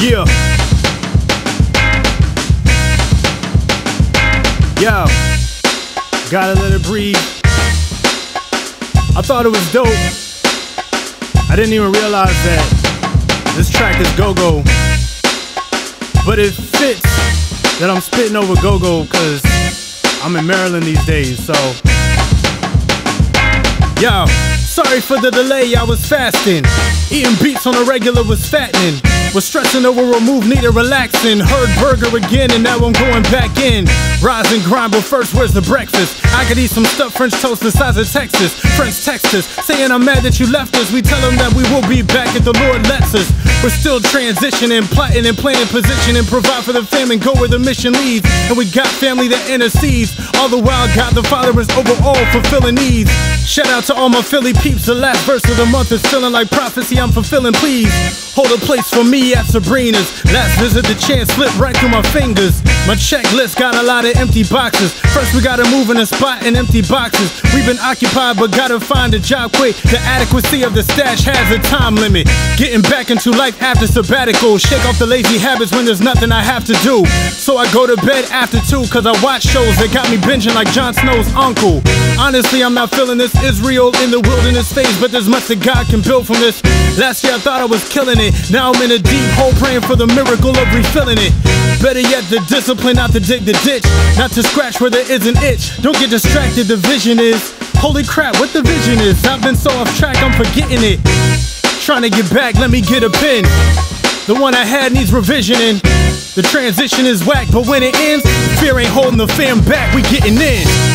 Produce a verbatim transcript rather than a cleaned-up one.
Yeah. Yo. Gotta let it breathe. I thought it was dope. I didn't even realize that this track is go-go. But it fits that I'm spitting over go-go because I'm in Maryland these days, so. Yo, sorry for the delay, I was fasting. Eating beats on a regular was fattening. Was stressing over a move, needed relaxing. Heard burger again and now I'm going back in. Rise and grind, but first where's the breakfast? I could eat some stuffed French toast the size of Texas. Friends text us, saying I'm mad that you left us. We tell them that we will be back if the Lord lets us. We're still transitioning, plotting and playing position and provide for the fam and go where the mission leads. And we got family that intercedes. All the while God the Father is overall fulfilling needs. Shout out to all my Philly peeps. The last verse of the month is feeling like prophecy I'm fulfilling. Please hold a place for me at Sabrina's. Last visit the chance slipped right through my fingers. My checklist got a lot of empty boxes. First we gotta move in a spot and empty boxes. We've been occupied but gotta find a job quick. The adequacy of the stash has a time limit. Getting back into life after sabbatical. Shake off the lazy habits when there's nothing I have to do. So I go to bed after two cause I watch shows that got me binging like Jon Snow's uncle. Honestly I'm not feeling this Israel in the wilderness phase, but there's much that God can build from this. Last year I thought I was killing it. Now I'm in a deep hole praying for the miracle of refilling it. Better yet the discipline not to dig the ditch, not to scratch where there is an itch. Don't get distracted, the vision is, holy crap what the vision is. I've been so off track I'm forgetting it. Trying to get back, let me get a pin. The one I had needs revisioning. The transition is whack, but when it ends, fear ain't holding the fam back, we getting in.